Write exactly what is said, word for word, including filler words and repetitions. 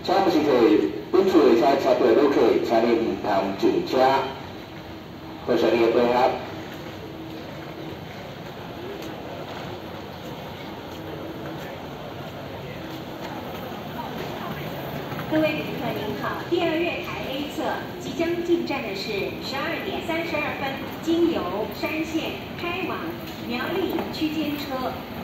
请不是去本次的车车队旅客，请你唔通上车，多谢你的配合。 各位旅客您好，第二月台 A 侧即将进站的是十二点三十二分，经由山线开往苗栗区间车。